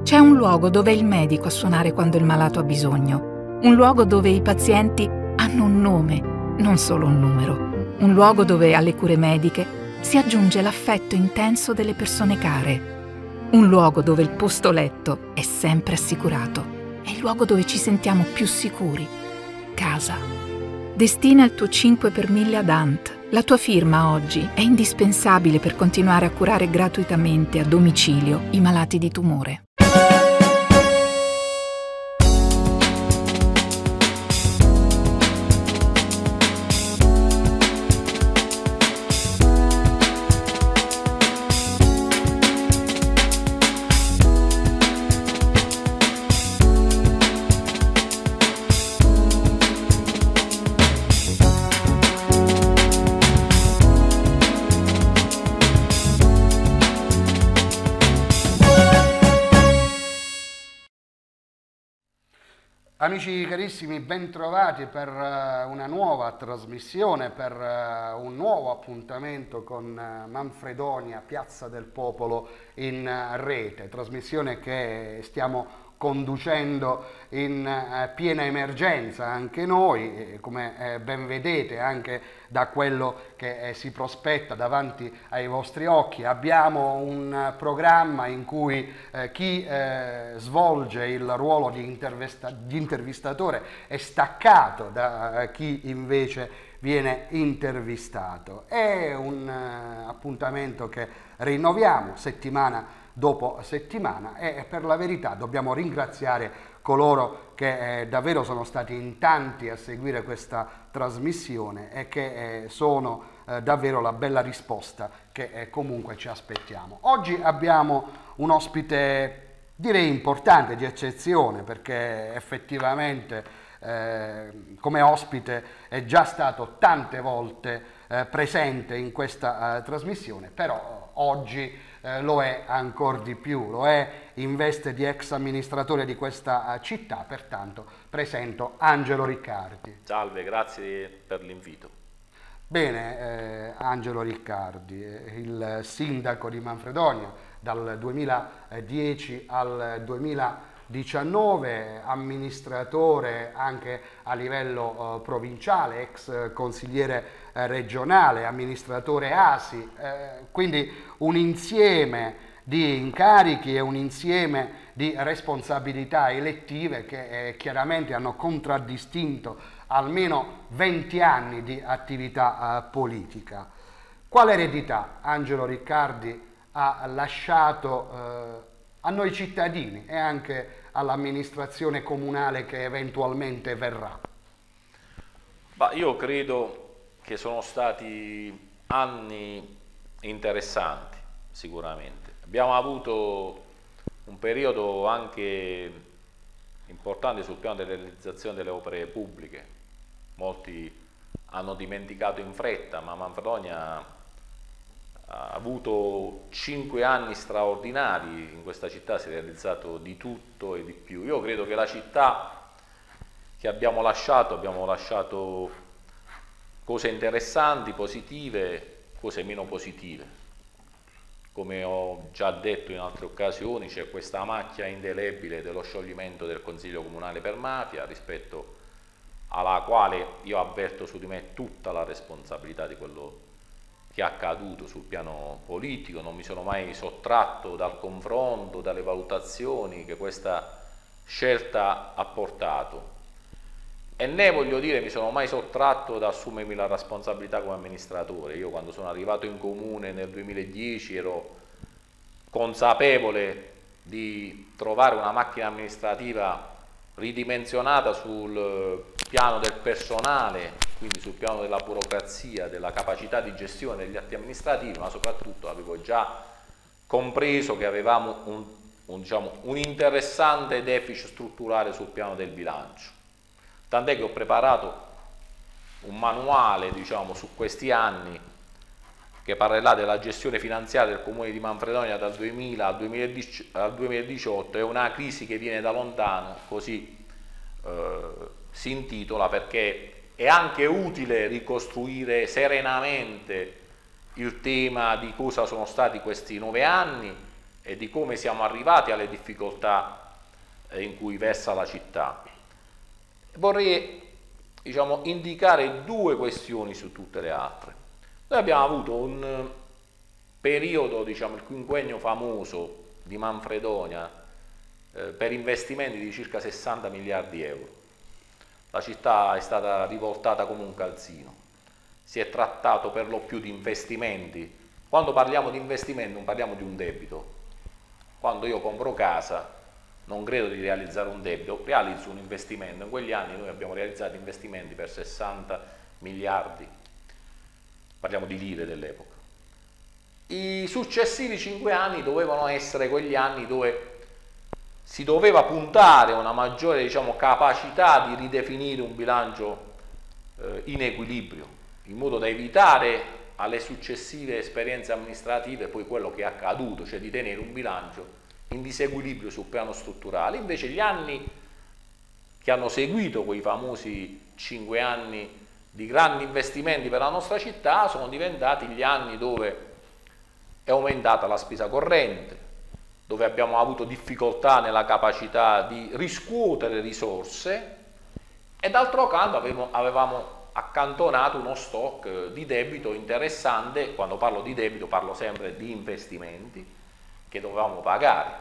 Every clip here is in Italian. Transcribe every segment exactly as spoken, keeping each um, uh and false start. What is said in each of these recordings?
C'è un luogo dove è il medico a suonare quando il malato ha bisogno, un luogo dove i pazienti hanno un nome, non solo un numero, un luogo dove alle cure mediche si aggiunge l'affetto intenso delle persone care, un luogo dove il posto letto è sempre assicurato, è il luogo dove ci sentiamo più sicuri, casa. Destina il tuo cinque per mille ad A N T. La tua firma oggi è indispensabile per continuare a curare gratuitamente a domicilio i malati di tumore. Amici carissimi, bentrovati per una nuova trasmissione, per un nuovo appuntamento con Manfredonia, Piazza del Popolo in rete, trasmissione che stiamo conducendo in piena emergenza anche noi, come ben vedete anche da quello che si prospetta davanti ai vostri occhi. Abbiamo un programma in cui eh, chi eh, svolge il ruolo di, intervista- di intervistatore è staccato da eh, chi invece viene intervistato. È un eh, appuntamento che rinnoviamo settimana dopo settimana e per la verità dobbiamo ringraziare coloro che eh, davvero sono stati in tanti a seguire questa trasmissione e che eh, sono eh, davvero la bella risposta che eh, comunque ci aspettiamo. Oggi abbiamo un ospite direi importante, di eccezione, perché effettivamente eh, come ospite è già stato tante volte eh, presente in questa eh, trasmissione, però oggi Eh, lo è ancora di più, lo è in veste di ex amministratore di questa uh, città, pertanto presento Angelo Riccardi. Salve, grazie per l'invito. Bene, eh, Angelo Riccardi, il sindaco di Manfredonia dal duemiladieci al duemiladiciannove, amministratore anche a livello eh, provinciale, ex consigliere eh, regionale, amministratore A S I, eh, quindi un insieme di incarichi e un insieme di responsabilità elettive che eh, chiaramente hanno contraddistinto almeno venti anni di attività eh, politica. Quale eredità Angelo Riccardi ha lasciato eh, a noi cittadini e anche all'amministrazione comunale che eventualmente verrà? Bah, io credo che sono stati anni interessanti, sicuramente. Abbiamo avuto un periodo anche importante sul piano della realizzazione delle opere pubbliche. Molti hanno dimenticato in fretta, ma Manfredonia ha avuto cinque anni straordinari, in questa città si è realizzato di tutto e di più. Io credo che la città che abbiamo lasciato, abbiamo lasciato cose interessanti, positive, cose meno positive. Come ho già detto in altre occasioni, c'è questa macchia indelebile dello scioglimento del Consiglio Comunale per mafia, rispetto alla quale io avverto su di me tutta la responsabilità di quello che è accaduto sul piano politico. Non mi sono mai sottratto dal confronto, dalle valutazioni che questa scelta ha portato. E né, voglio dire, mi sono mai sottratto da assumermi la responsabilità come amministratore. Io quando sono arrivato in comune nel duemiladieci ero consapevole di trovare una macchina amministrativa ridimensionata sul piano del personale, quindi sul piano della burocrazia, della capacità di gestione degli atti amministrativi, ma soprattutto avevo già compreso che avevamo un, un, diciamo, un interessante deficit strutturale sul piano del bilancio. Tant'è che ho preparato un manuale, diciamo, su questi anni che parlerà della gestione finanziaria del Comune di Manfredonia dal duemila al duemiladiciotto. È una crisi che viene da lontano, così eh, si intitola, perché è anche utile ricostruire serenamente il tema di cosa sono stati questi nove anni e di come siamo arrivati alle difficoltà in cui versa la città. Vorrei, diciamo, indicare due questioni su tutte le altre. Noi abbiamo avuto un periodo, diciamo, il quinquennio famoso di Manfredonia, eh, per investimenti di circa sessanta miliardi di euro. La città è stata rivoltata come un calzino. Si è trattato per lo più di investimenti. Quando parliamo di investimenti non parliamo di un debito. Quando io compro casa non credo di realizzare un debito, realizzo un investimento. In quegli anni noi abbiamo realizzato investimenti per sessanta miliardi, parliamo di lire dell'epoca. I successivi cinque anni dovevano essere quegli anni dove si doveva puntare a una maggiore, diciamo, capacità di ridefinire un bilancio eh, in equilibrio, in modo da evitare alle successive esperienze amministrative poi quello che è accaduto, cioè di tenere un bilancio in disequilibrio sul piano strutturale. Invece gli anni che hanno seguito quei famosi cinque anni di grandi investimenti per la nostra città sono diventati gli anni dove è aumentata la spesa corrente, dove abbiamo avuto difficoltà nella capacità di riscuotere risorse e d'altro canto avevamo, avevamo accantonato uno stock di debito interessante. Quando parlo di debito parlo sempre di investimenti che dovevamo pagare.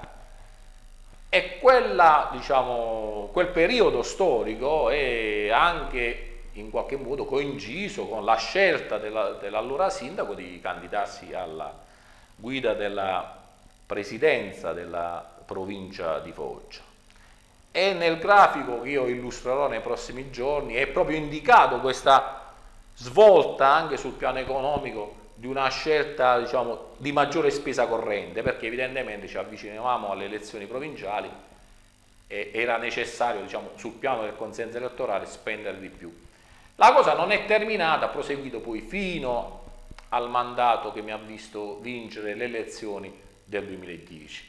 E quella, diciamo, quel periodo storico è anche in qualche modo coinciso con la scelta della, dell'allora sindaco di candidarsi alla guida della presidenza della provincia di Foggia. E nel grafico che io illustrerò nei prossimi giorni è proprio indicato questa svolta anche sul piano economico di una scelta, diciamo, di maggiore spesa corrente, perché evidentemente ci avvicinavamo alle elezioni provinciali e era necessario, diciamo, sul piano del consenso elettorale spendere di più. La cosa non è terminata, ha proseguito poi fino al mandato che mi ha visto vincere le elezioni del duemiladieci.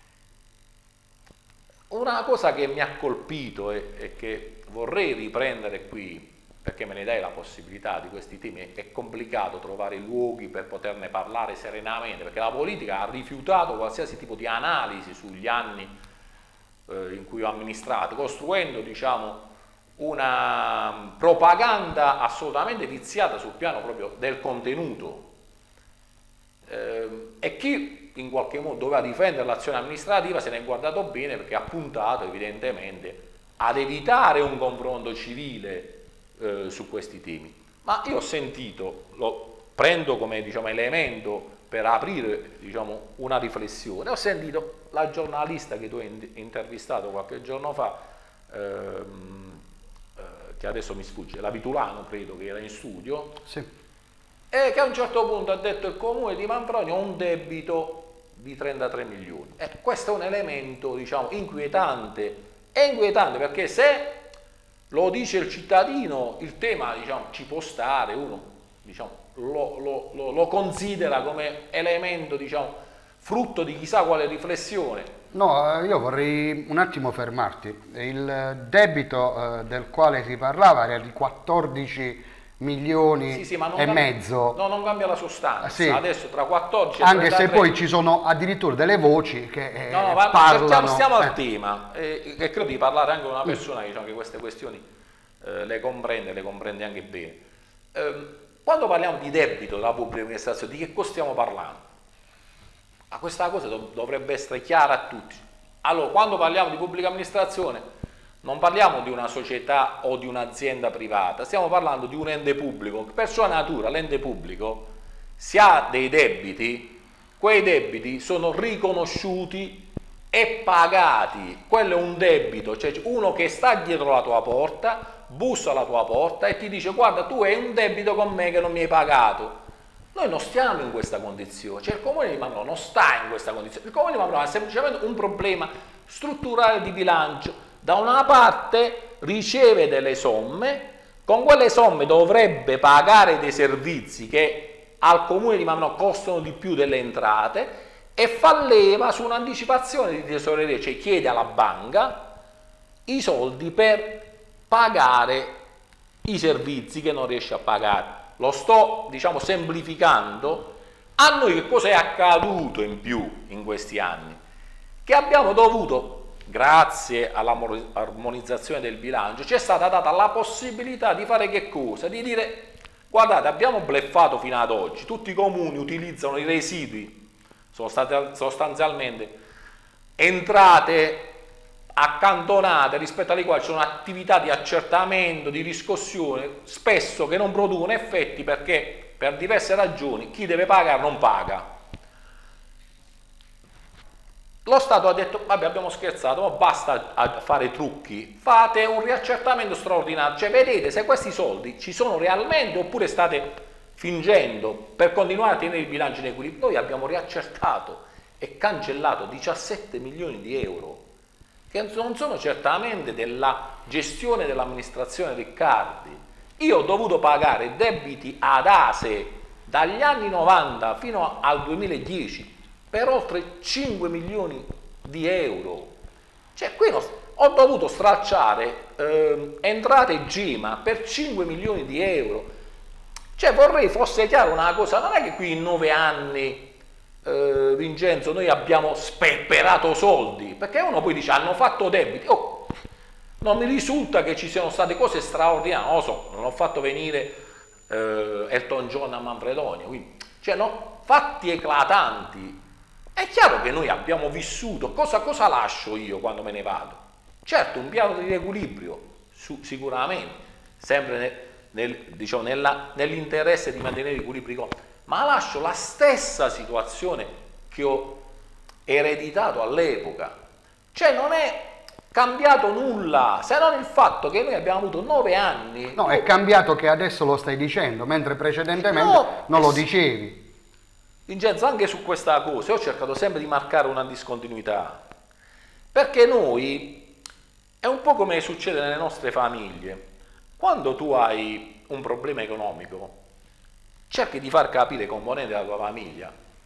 Una cosa che mi ha colpito e, e che vorrei riprendere qui, perché me ne dai la possibilità di questi temi, è complicato trovare luoghi per poterne parlare serenamente, perché la politica ha rifiutato qualsiasi tipo di analisi sugli anni eh, in cui ho amministrato, costruendo, diciamo, una propaganda assolutamente viziata sul piano proprio del contenuto. Eh, e chi in qualche modo doveva difendere l'azione amministrativa se ne è guardato bene, perché ha puntato evidentemente ad evitare un confronto civile eh, su questi temi. Ma io ho sentito, lo prendo come, diciamo, elemento per aprire, diciamo, una riflessione, ho sentito la giornalista che tu hai intervistato qualche giorno fa, ehm, eh, che adesso mi sfugge, la Vitulano credo, che era in studio, sì, e che a un certo punto ha detto il comune di Manfredonia ha un debito di trentatré milioni. E questo è un elemento, diciamo, inquietante. È inquietante perché se lo dice il cittadino, il tema, diciamo, ci può stare, uno, diciamo, lo, lo, lo, lo considera come elemento, diciamo, frutto di chissà quale riflessione. No, io vorrei un attimo fermarti. Il debito eh, del quale si parlava era di quattordici milioni sì, sì, ma non e cambia, mezzo. No, non cambia la sostanza. Sì. Adesso tra quattordici e anche trentatré... se poi ci sono addirittura delle voci che eh, no, no, ma parlano. Stiamo eh. al tema, e eh, credo di parlare anche con una persona che, diciamo, che queste questioni eh, le comprende, le comprende anche bene. Eh, quando parliamo di debito della pubblica amministrazione, di che cosa stiamo parlando? Ma questa cosa dov dovrebbe essere chiara a tutti. Allora, quando parliamo di pubblica amministrazione non parliamo di una società o di un'azienda privata, stiamo parlando di un ente pubblico. Per sua natura l'ente pubblico, se ha dei debiti, quei debiti sono riconosciuti e pagati. Quello è un debito, cioè uno che sta dietro la tua porta, bussa alla tua porta e ti dice: guarda, tu hai un debito con me che non mi hai pagato. Noi non stiamo in questa condizione, cioè il comune di Manfredonia non sta in questa condizione, il comune di Manfredonia ha semplicemente un problema strutturale di bilancio. Da una parte riceve delle somme, con quelle somme dovrebbe pagare dei servizi che al comune di Manfredonia costano di più delle entrate e fa leva su un'anticipazione di tesoreria, cioè chiede alla banca i soldi per pagare i servizi che non riesce a pagare. Lo sto, diciamo, semplificando, A noi che cosa è accaduto in più in questi anni? Che abbiamo dovuto, grazie all'armonizzazione del bilancio, ci è stata data la possibilità di fare che cosa? Di dire, guardate, abbiamo bleffato fino ad oggi, tutti i comuni utilizzano i residui, sono state sostanzialmente entrate accantonate rispetto alle quali ci sono attività di accertamento, di riscossione, spesso che non producono effetti perché per diverse ragioni chi deve pagare non paga. Lo Stato ha detto, vabbè, abbiamo scherzato, ma basta a fare trucchi, fate un riaccertamento straordinario, cioè vedete se questi soldi ci sono realmente oppure state fingendo per continuare a tenere il bilancio in equilibrio. Noi abbiamo riaccertato e cancellato diciassette milioni di euro, che non sono certamente della gestione dell'amministrazione Riccardi. Io ho dovuto pagare debiti ad ASE dagli anni novanta fino al duemiladieci per oltre cinque milioni di euro. Cioè qui ho dovuto stracciare eh, entrate G M A per cinque milioni di euro. Cioè vorrei fosse chiaro una cosa, non è che qui in nove anni Uh, Vincenzo, noi abbiamo sperperato soldi, perché uno poi dice hanno fatto debiti. Oh, non mi risulta che ci siano state cose straordinarie, non lo so, non ho fatto venire uh, Elton John a Manfredonia, quindi, cioè no, fatti eclatanti. È chiaro che noi abbiamo vissuto, cosa, cosa lascio io quando me ne vado? Certo, un piano di riequilibrio, su, sicuramente, sempre nel, nel, diciamo, nell'interesse di mantenere i equilibri, ma lascio la stessa situazione che ho ereditato all'epoca. Cioè non è cambiato nulla, se non il fatto che noi abbiamo avuto nove anni. No, è cambiato che adesso lo stai dicendo, mentre precedentemente no, non lo dicevi. Vincenzo, anche su questa cosa ho cercato sempre di marcare una discontinuità, perché noi, è un po' come succede nelle nostre famiglie, quando tu hai un problema economico, cerchi di far capire ai componenti della tua famiglia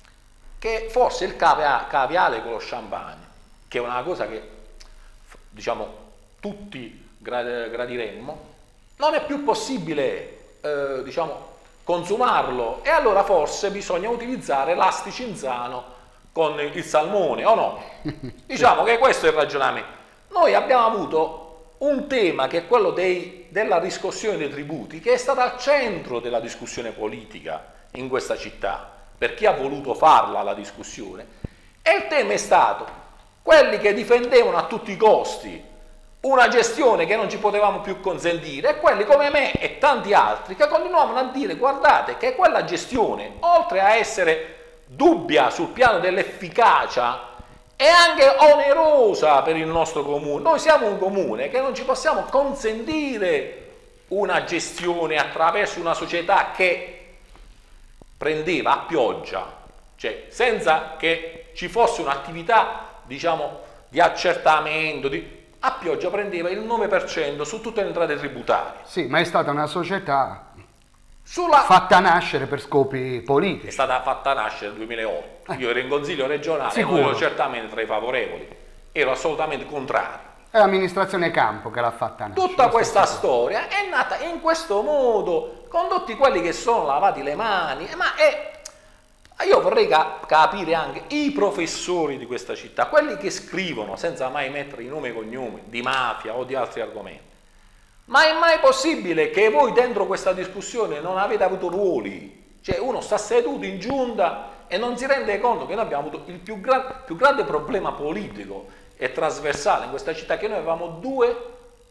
che forse il caviale con lo champagne, che è una cosa che diciamo tutti gradiremmo, non è più possibile eh, diciamo consumarlo, e allora forse bisogna utilizzare l'astichinzano con il salmone, o no? Diciamo che questo è il ragionamento. Noi abbiamo avuto un tema che è quello dei, della riscossione dei tributi, che è stato al centro della discussione politica in questa città, per chi ha voluto farla la discussione, e il tema è stato quelli che difendevano a tutti i costi una gestione che non ci potevamo più consentire, e quelli come me e tanti altri che continuavano a dire guardate che quella gestione, oltre a essere dubbia sul piano dell'efficacia, è anche onerosa per il nostro comune. Noi siamo un comune che non ci possiamo consentire una gestione attraverso una società che prendeva a pioggia, cioè senza che ci fosse un'attività diciamo di accertamento, di, a pioggia prendeva il nove per cento su tutte le entrate tributarie. Sì, ma è stata una società Sulla... fatta nascere per scopi politici. È stata fatta nascere nel duemilaotto. Eh. Io ero in consiglio regionale, Sicuro. e ero certamente tra i favorevoli, ero assolutamente contrario. È l'amministrazione Campo che l'ha fatta nascere. Tutta questa storia è nata in questo modo, con tutti quelli che sono lavati le mani, ma è... io vorrei ca capire anche i professori di questa città, quelli che scrivono senza mai mettere i nomi e cognomi di mafia o di altri argomenti. Ma è mai possibile che voi dentro questa discussione non avete avuto ruoli? Cioè uno sta seduto in giunta e non si rende conto che noi abbiamo avuto il più, gra più grande problema politico e trasversale in questa città, che noi avevamo due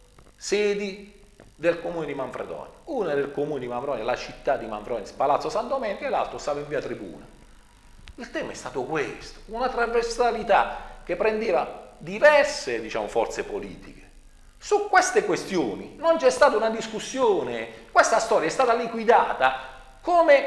sedi del comune di Manfredonia. Una era il comune di Manfredonia, la città di Manfredonia, Palazzo San Domenico, e l'altro stava in via Tribuna. Il tema è stato questo, una trasversalità che prendeva diverse diciamo, forze politiche. Su queste questioni non c'è stata una discussione, questa storia è stata liquidata come,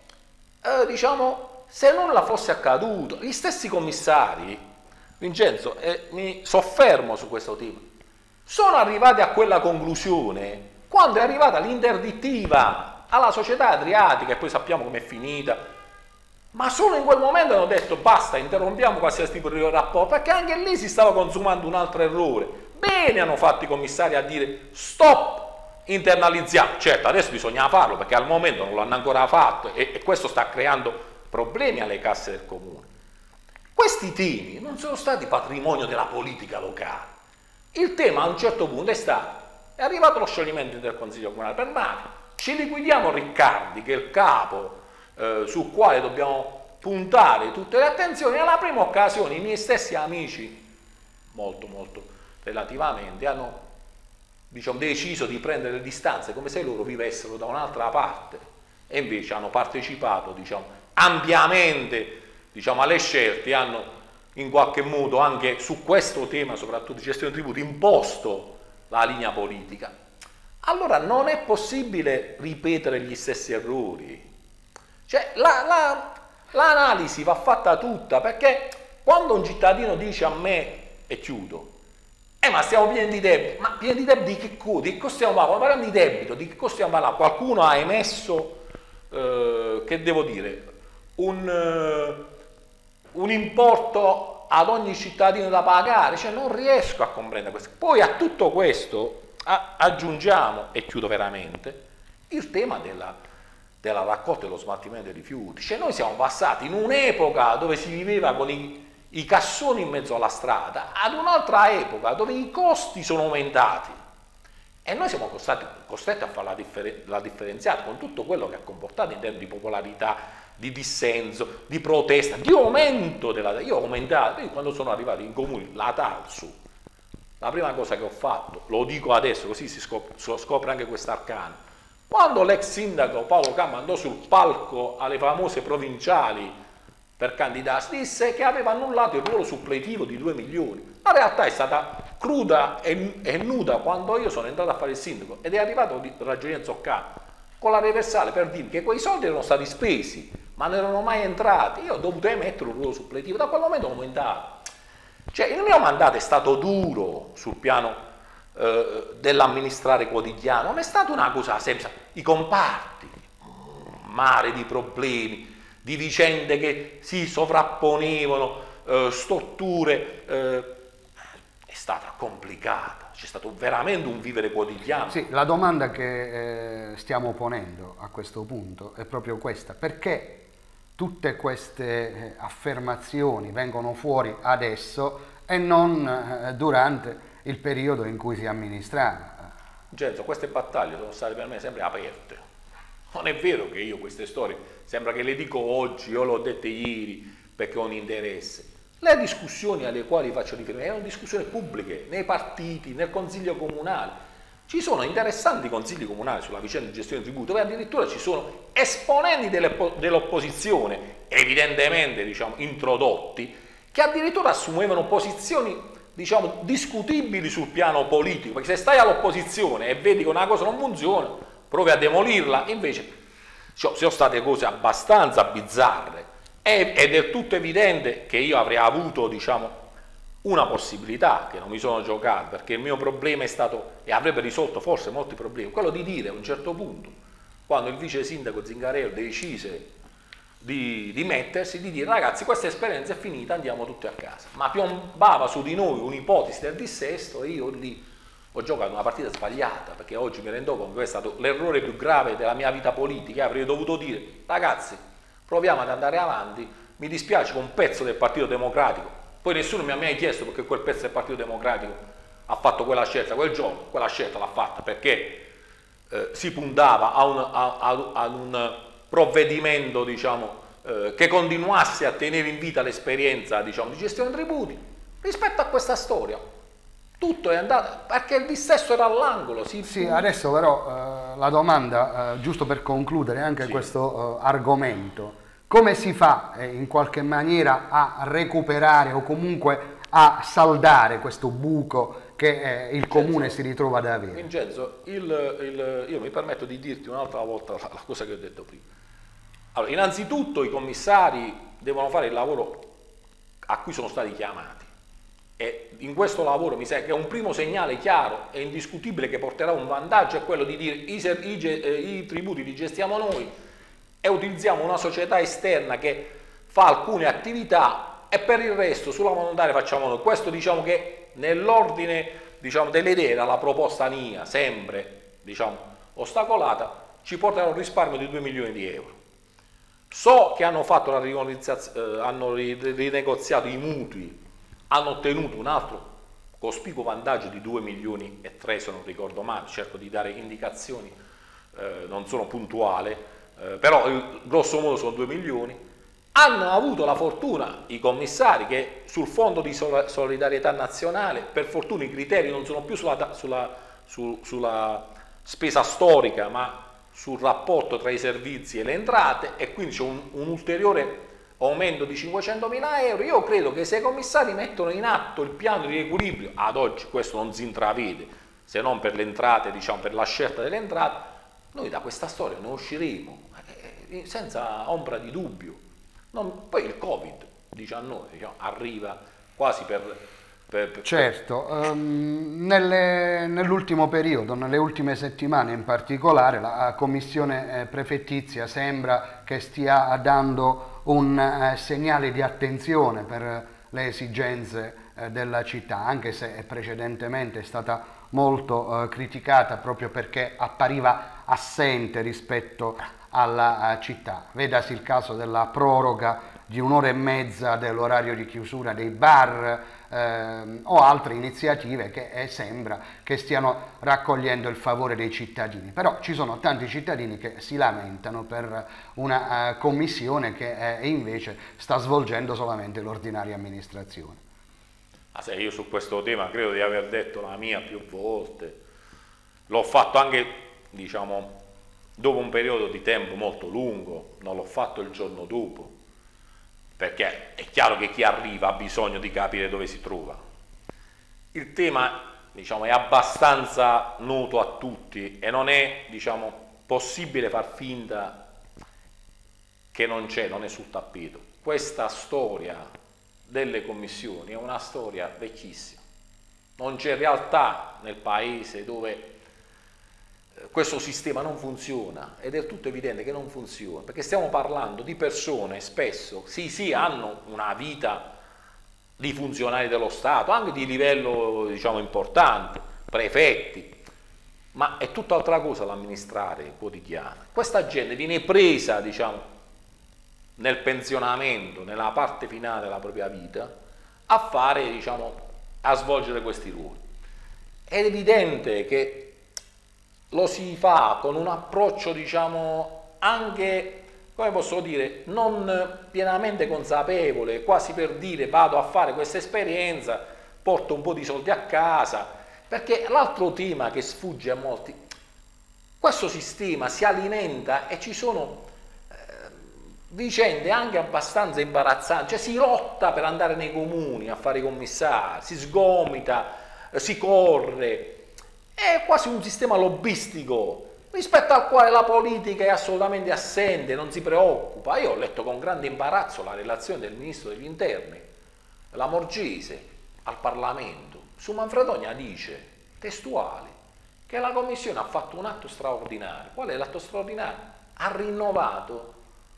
eh, diciamo, se nulla fosse accaduto. Gli stessi commissari, Vincenzo, eh, mi soffermo su questo tema, sono arrivati a quella conclusione quando è arrivata l'interdittiva alla società Adriatica, e poi sappiamo com'è finita, ma solo in quel momento hanno detto basta, interrompiamo qualsiasi tipo di rapporto, perché anche lì si stava consumando un altro errore. Bene hanno fatto i commissari a dire stop, internalizziamo. Certo, adesso bisogna farlo perché al momento non l'hanno ancora fatto, e, e questo sta creando problemi alle casse del comune. Questi temi non sono stati patrimonio della politica locale. Il tema a un certo punto è stato, è arrivato lo scioglimento del Consiglio Comunale per mafia, ci liquidiamo Riccardi, che è il capo eh, sul quale dobbiamo puntare tutte le attenzioni, e alla prima occasione i miei stessi amici, molto molto relativamente, hanno diciamo, deciso di prendere le distanze come se loro vivessero da un'altra parte, e invece hanno partecipato diciamo, ampiamente diciamo, alle scelte, hanno in qualche modo anche su questo tema, soprattutto di gestione dei tributi, imposto la linea politica. Allora non è possibile ripetere gli stessi errori. Cioè, la, la, l'analisi va fatta tutta, perché quando un cittadino dice a me, e chiudo, eh ma stiamo pieni di debito, ma pieni di debito di che cosa? Di che cosa stiamo parlando? Quando parliamo di debito, di che cosa stiamo parlando? Qualcuno ha emesso, eh, che devo dire, un... Eh, un importo ad ogni cittadino da pagare, cioè non riesco a comprendere questo. Poi a tutto questo a, aggiungiamo, e chiudo veramente, il tema della, della raccolta e dello smaltimento dei rifiuti. Cioè noi siamo passati in un'epoca dove si viveva con i, i cassoni in mezzo alla strada, ad un'altra epoca dove i costi sono aumentati e noi siamo costretti, costretti a fare la, differen- la differenziata con tutto quello che ha comportato in termini di popolarità, di dissenso, di protesta, di aumento della... Io ho aumentato, io quando sono arrivato in comune, la Talsu, la prima cosa che ho fatto, lo dico adesso così si scopre, scopre anche quest'arcano, quando l'ex sindaco Paolo Camma andò sul palco alle famose provinciali per candidarsi, disse che aveva annullato il ruolo suppletivo di due milioni. La realtà è stata cruda e, e nuda quando io sono entrato a fare il sindaco ed è arrivato il ragioniere Zoccaro con la reversale per dirmi che quei soldi erano stati spesi ma non erano mai entrati. Io ho dovuto emettere un ruolo suppletivo, da quel momento ho aumentato. Cioè il mio mandato è stato duro sul piano eh, dell'amministrare quotidiano, non è stata una cosa semplice. I comparti, mare di problemi, di vicende che si sovrapponevano, eh, storture, eh, è stata complicata, c'è stato veramente un vivere quotidiano. Sì, la domanda che eh, stiamo ponendo a questo punto è proprio questa: perché tutte queste eh, affermazioni vengono fuori adesso e non eh, durante il periodo in cui si amministrava? Genzo, queste battaglie sono state per me sempre aperte. Non è vero che io queste storie, sembra che le dico oggi, io le ho dette ieri perché ho un interesse. Le discussioni alle quali faccio riferimento erano discussioni pubbliche, nei partiti, nel consiglio comunale. Ci sono interessanti consigli comunali sulla vicenda di gestione del tributo, dove addirittura ci sono esponenti dell'opposizione, evidentemente diciamo, introdotti, che addirittura assumevano posizioni diciamo, discutibili sul piano politico, perché se stai all'opposizione e vedi che una cosa non funziona, provi a demolirla, invece cioè, sono state cose abbastanza bizzarre. È, è del tutto evidente che io avrei avuto diciamo, una possibilità che non mi sono giocato, perché il mio problema è stato, e avrebbe risolto forse molti problemi, quello di dire a un certo punto, quando il vice sindaco Zingarello decise di dimettersi, di dire ragazzi questa esperienza è finita, andiamo tutti a casa. Ma piombava su di noi un'ipotesi del dissesto e io lì ho giocato una partita sbagliata, perché oggi mi rendo conto che è stato l'errore più grave della mia vita politica. Avrei dovuto dire ragazzi proviamo ad andare avanti, mi dispiace con un pezzo del Partito Democratico, poi nessuno mi ha mai chiesto perché quel pezzo del Partito Democratico ha fatto quella scelta quel giorno, quella scelta l'ha fatta perché eh, si puntava a un, a, a, a un provvedimento diciamo, eh, che continuasse a tenere in vita l'esperienza diciamo, di gestione dei tributi. Rispetto a questa storia tutto è andato, perché il dissesto era all'angolo. Si sì, adesso però eh, la domanda, eh, giusto per concludere anche sì. questo eh, argomento, come si fa eh, in qualche maniera a recuperare o comunque a saldare questo buco che eh, il comune si ritrova ad avere? Vincenzo, il, il, io mi permetto di dirti un'altra volta la, la cosa che ho detto prima. Allora, innanzitutto i commissari devono fare il lavoro a cui sono stati chiamati. E in questo lavoro mi sa che un primo segnale chiaro e indiscutibile che porterà un vantaggio è quello di dire i, i, eh, i tributi li gestiamo noi e utilizziamo una società esterna che fa alcune attività e per il resto sulla volontaria facciamo noi. Questo diciamo che nell'ordine diciamo, delle idee era la proposta N I A, sempre diciamo, ostacolata, ci porterà a un risparmio di due milioni di euro. So che hanno fatto la rinegoziazione, eh, hanno rinegoziato i mutui, hanno ottenuto un altro cospicuo vantaggio di due milioni e tre, se non ricordo male, cerco di dare indicazioni, eh, non sono puntuale, eh, però il, grosso modo sono due milioni. Hanno avuto la fortuna, i commissari, che sul fondo di solidarietà nazionale, per fortuna i criteri non sono più sulla, sulla, su, sulla spesa storica, ma sul rapporto tra i servizi e le entrate, e quindi c'è un, un ulteriore aumento di cinquecentomila euro. Io credo che se i commissari mettono in atto il piano di riequilibrio, ad oggi questo non si intravede, se non per le entrate, diciamo per la scelta delle entrate, noi da questa storia ne usciremo eh, senza ombra di dubbio. Non, poi il Covid diciannove diciamo, arriva quasi per... per, per certo, um, nell'ultimo periodo, nelle ultime settimane in particolare, la commissione prefettizia sembra che stia dando un eh, segnale di attenzione per le esigenze eh, della città, anche se precedentemente è stata molto eh, criticata proprio perché appariva assente rispetto alla uh, città. Vedasi il caso della proroga di un'ora e mezza dell'orario di chiusura dei bar eh, o altre iniziative che eh, sembra che stiano raccogliendo il favore dei cittadini. Però ci sono tanti cittadini che si lamentano per una uh, commissione che eh, invece sta svolgendo solamente l'ordinaria amministrazione. Ah, se io su questo tema credo di aver detto la mia più volte, l'ho fatto anche, diciamo, dopo un periodo di tempo molto lungo, non l'ho fatto il giorno dopo, perché è chiaro che chi arriva ha bisogno di capire dove si trova. Il tema, diciamo, è abbastanza noto a tutti e non è, diciamo, possibile far finta che non c'è, non è sul tappeto. Questa storia delle commissioni è una storia vecchissima. Non c'è realtà nel paese dove questo sistema non funziona, ed è del tutto evidente che non funziona, perché stiamo parlando di persone spesso, sì sì, hanno una vita di funzionari dello Stato, anche di livello, diciamo, importante, prefetti, ma è tutt'altra cosa l'amministrare quotidiano. Questa gente viene presa, diciamo, nel pensionamento, nella parte finale della propria vita, a fare, diciamo, a svolgere questi ruoli. È evidente che lo si fa con un approccio, diciamo, anche, come posso dire, non pienamente consapevole, quasi per dire vado a fare questa esperienza, porto un po' di soldi a casa, perché l'altro tema che sfugge a molti, questo sistema si alimenta e ci sono eh, vicende anche abbastanza imbarazzanti, cioè si lotta per andare nei comuni a fare i commissari, si sgomita, eh, si corre. È quasi un sistema lobbistico rispetto al quale la politica è assolutamente assente, non si preoccupa. Io ho letto con grande imbarazzo la relazione del ministro degli interni, la Morgese, al Parlamento. Su Manfredonia dice, testuale, che la Commissione ha fatto un atto straordinario. Qual è l'atto straordinario? Ha rinnovato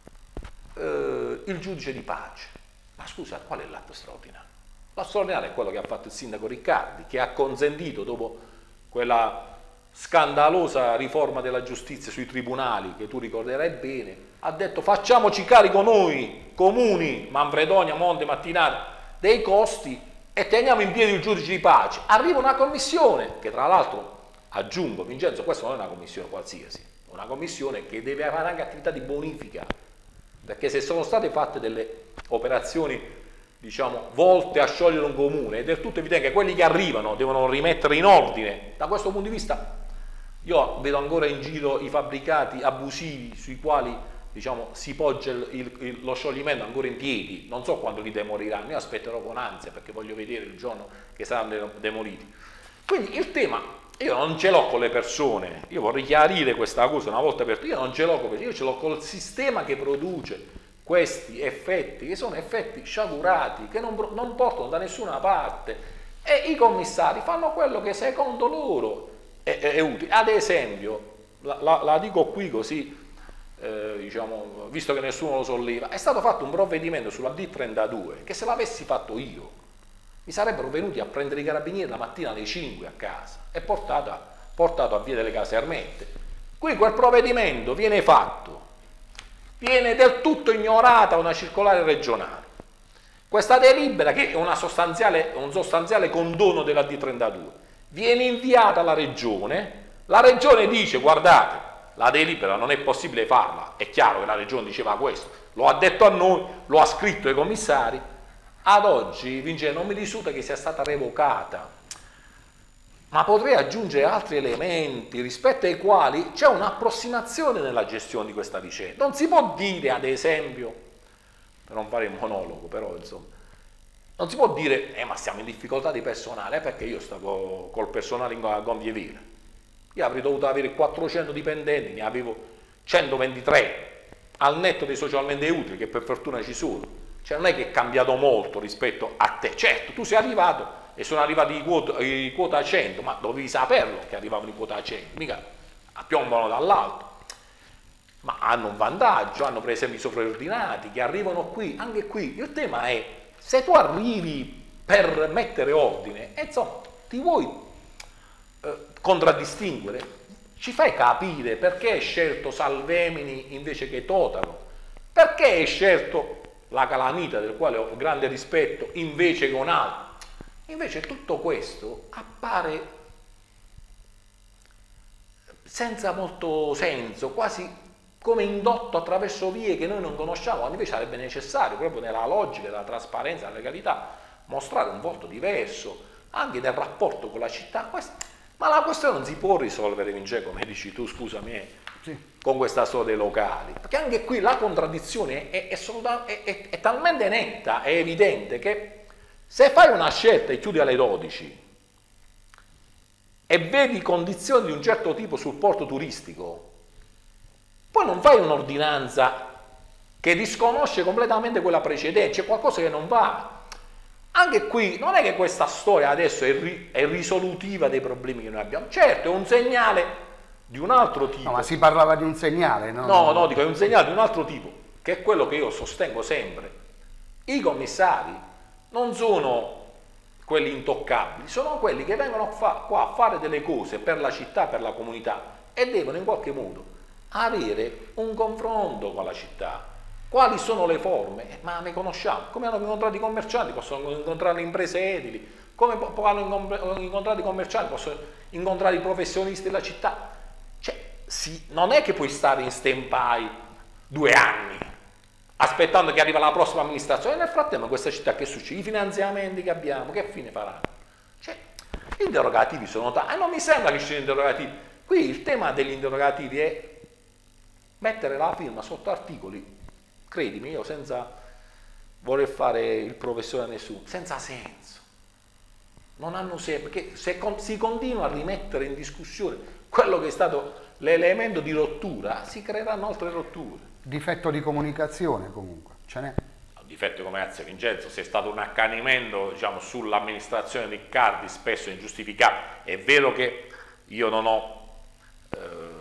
eh, il giudice di pace. Ma scusa, qual è l'atto straordinario? L'atto straordinario è quello che ha fatto il sindaco Riccardi, che ha consentito, dopo quella scandalosa riforma della giustizia sui tribunali, che tu ricorderai bene, ha detto facciamoci carico noi, comuni, Manfredonia, Monte, Mattinara, dei costi e teniamo in piedi il giudice di pace. Arriva una commissione, che tra l'altro, aggiungo, Vincenzo, questa non è una commissione qualsiasi, è una commissione che deve fare anche attività di bonifica, perché se sono state fatte delle operazioni, diciamo, volte a sciogliere un comune, è del tutto evidente che quelli che arrivano devono rimettere in ordine. Da questo punto di vista io vedo ancora in giro i fabbricati abusivi sui quali, diciamo, si poggia il, il, il, lo scioglimento ancora in piedi. Non so quando li demoliranno, io aspetterò con ansia perché voglio vedere il giorno che saranno demoliti. Quindi il tema, io non ce l'ho con le persone, io vorrei chiarire questa cosa una volta per tutte, io non ce l'ho con le persone, io ce l'ho col sistema che produce questi effetti, che sono effetti sciagurati, che non, non portano da nessuna parte, e i commissari fanno quello che secondo loro è, è, è utile. Ad esempio, la, la, la dico qui così, eh, diciamo, visto che nessuno lo solleva, è stato fatto un provvedimento sulla D trentadue che se l'avessi fatto io mi sarebbero venuti a prendere i carabinieri la mattina alle cinque a casa e portato, portato a Via delle Casermette. Qui quel provvedimento viene fatto viene del tutto ignorata una circolare regionale. Questa delibera, che è una sostanziale, un sostanziale condono della D trentadue, viene inviata alla regione, la regione dice guardate, la delibera non è possibile farla, è chiaro che la regione diceva questo, lo ha detto a noi, lo ha scritto ai commissari, ad oggi Vincenzo non mi risulta che sia stata revocata, ma potrei aggiungere altri elementi rispetto ai quali c'è un'approssimazione nella gestione di questa vicenda. Non si può dire, ad esempio, per non fare il monologo, però insomma, non si può dire, eh ma siamo in difficoltà di personale, eh, perché io stavo col personale a gonfie vele. Io avrei dovuto avere quattrocento dipendenti, ne avevo centoventitré, al netto dei socialmente utili, che per fortuna ci sono. Cioè non è che è cambiato molto rispetto a te. Certo, tu sei arrivato e sono arrivati i quota, i quota cento, ma dovevi saperlo che arrivavano i quota cento, mica appiombano dall'alto. Ma hanno un vantaggio, hanno per esempio i sovraordinati che arrivano qui, anche qui. Il tema è, se tu arrivi per mettere ordine, e insomma, ti vuoi eh, contraddistinguere, ci fai capire perché hai scelto Salvemini invece che Totaro, perché hai scelto la Calamita, del quale ho grande rispetto, invece che un altro. Invece tutto questo appare senza molto senso, quasi come indotto attraverso vie che noi non conosciamo, quando invece sarebbe necessario, proprio nella logica della trasparenza, della legalità, mostrare un volto diverso, anche nel rapporto con la città. Ma la questione non si può risolvere, Vincenzo, come dici tu, scusami, sì, con questa storia dei locali, perché anche qui la contraddizione è, è, è, è, è talmente netta, è evidente, che se fai una scelta e chiudi alle dodici e vedi condizioni di un certo tipo sul porto turistico, poi non fai un'ordinanza che disconosce completamente quella precedente, c'è qualcosa che non va. Anche qui non è che questa storia adesso è, ri, è risolutiva dei problemi che noi abbiamo, certo è un segnale di un altro tipo. No, ma si parlava di un segnale, no? No, no, dico, è un segnale di un altro tipo, che è quello che io sostengo sempre. I commissari non sono quelli intoccabili, sono quelli che vengono qua a fare delle cose per la città, per la comunità, e devono in qualche modo avere un confronto con la città. Quali sono le forme? Eh, ma ne conosciamo. Come hanno incontrato i commercianti, possono incontrare le imprese edili, come hanno incontrato i commercianti, possono incontrare i professionisti della città. Cioè, sì, non è che puoi stare in stand-by due anni aspettando che arriva la prossima amministrazione, e nel frattempo questa città che succede? I finanziamenti che abbiamo, che fine faranno? Cioè, gli interrogativi sono tanti, e non mi sembra che ci siano interrogativi. Qui il tema degli interrogativi è mettere la firma sotto articoli, credimi, io senza voler fare il professore a nessuno, senza senso, non hanno senso, perché se con, si continua a rimettere in discussione quello che è stato l'elemento di rottura, si creeranno altre rotture. Difetto di comunicazione comunque, ce n'è. Difetto di comunicazione, Vincenzo, c'è stato un accanimento, diciamo, sull'amministrazione di Riccardi, spesso ingiustificato. È vero che io non ho, eh,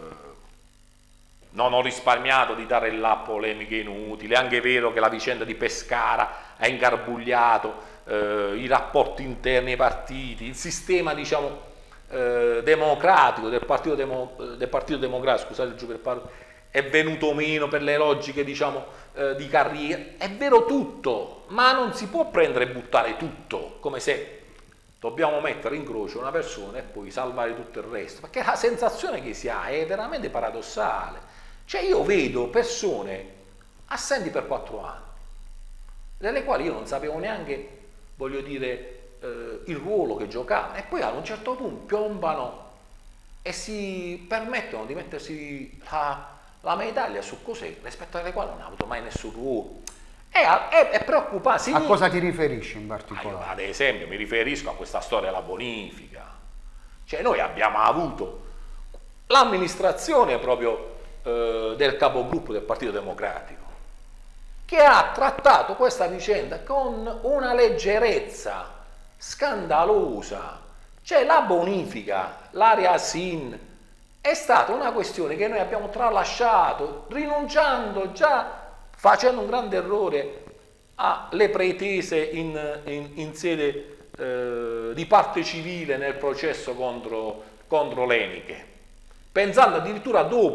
non ho risparmiato di dare là polemiche inutili, è anche vero che la vicenda di Pescara ha ingarbugliato eh, i rapporti interni ai partiti, il sistema, diciamo, eh, democratico del partito, demo, del partito democratico, scusate il giù per parole, è venuto meno per le logiche, diciamo, eh, di carriera. È vero tutto, ma non si può prendere e buttare tutto, come se dobbiamo mettere in croce una persona e poi salvare tutto il resto, perché la sensazione che si ha è veramente paradossale. Cioè io vedo persone assenti per quattro anni, delle quali io non sapevo neanche, voglio dire, eh, il ruolo che giocavano, e poi ad un certo punto piombano e si permettono di mettersi la la medaglia su cose rispetto alle quali non ha avuto mai nessun ruolo. È, è, è preoccupante. A cosa ti riferisci in particolare? Io, ad esempio, mi riferisco a questa storia della bonifica. Cioè noi abbiamo avuto l'amministrazione proprio eh, del capogruppo del Partito Democratico, che ha trattato questa vicenda con una leggerezza scandalosa. Cioè la bonifica, l'area S I N, è stata una questione che noi abbiamo tralasciato, rinunciando già, facendo un grande errore alle pretese in, in, in sede eh, di parte civile nel processo contro, contro l'Eniche, pensando addirittura dopo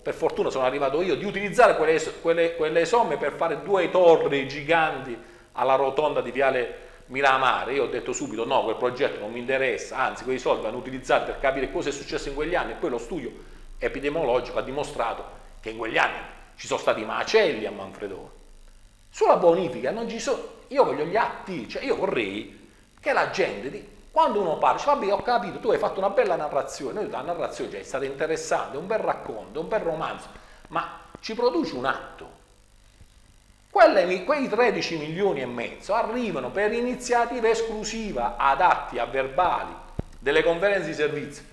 per fortuna sono arrivato io, di utilizzare quelle, quelle, quelle somme per fare due torri giganti alla rotonda di Viale Miramare. Io ho detto subito no, quel progetto non mi interessa, anzi quei soldi vanno utilizzati per capire cosa è successo in quegli anni, e poi lo studio epidemiologico ha dimostrato che in quegli anni ci sono stati macelli a Manfredonia. Sulla bonifica non ci sono, io voglio gli atti, cioè io vorrei che la gente, quando uno parla, dice, vabbè ho capito, tu hai fatto una bella narrazione, noi la narrazione cioè, è stata interessante, è un bel racconto, è un bel romanzo, ma ci produce un atto. Quelle, quei tredici milioni e mezzo arrivano per iniziativa esclusiva ad atti, a verbali, delle conferenze di servizio,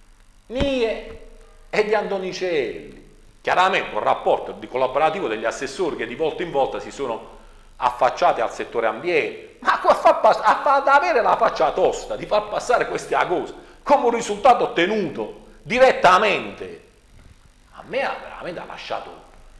mie e di Antonicelli. Chiaramente un rapporto di collaborativo degli assessori che di volta in volta si sono affacciati al settore ambiente, ma a far pass- a far avere la faccia tosta di far passare queste cose come un risultato ottenuto direttamente, a me ha veramente ha lasciato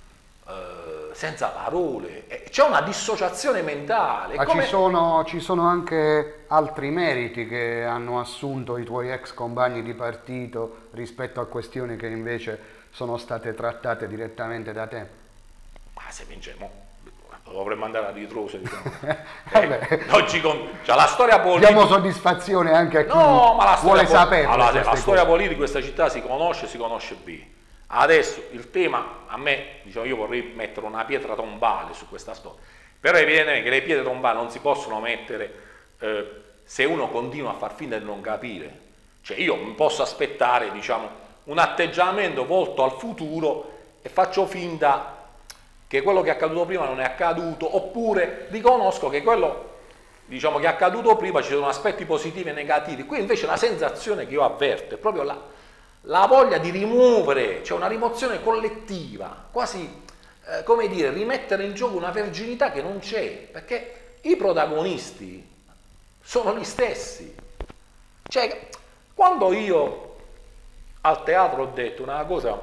eh, senza parole. C'è una dissociazione mentale. Ma come... ci, sono, ci sono anche altri meriti che hanno assunto i tuoi ex compagni di partito rispetto a questioni che invece sono state trattate direttamente da te? Ma se vinciamo dovremmo andare a ritroso, diciamo. eh, non ci con... cioè, la storia politica... Diamo soddisfazione anche a chi no, ma la vuole pol... sapere. Allora, la storia politica di questa città si conosce, si conosce bene. Adesso il tema, a me, diciamo, io vorrei mettere una pietra tombale su questa storia, però evidentemente che le pietre tombali non si possono mettere eh, se uno continua a far finta di non capire. Cioè io mi posso aspettare, diciamo, un atteggiamento volto al futuro e faccio finta che quello che è accaduto prima non è accaduto, oppure riconosco che quello, diciamo, che è accaduto prima ci sono aspetti positivi e negativi. Qui invece la sensazione che io avverto è proprio la, la voglia di rimuovere, cioè una rimozione collettiva, quasi, eh, come dire, rimettere in gioco una verginità che non c'è, perché i protagonisti sono gli stessi. Cioè, quando io al teatro ho detto una cosa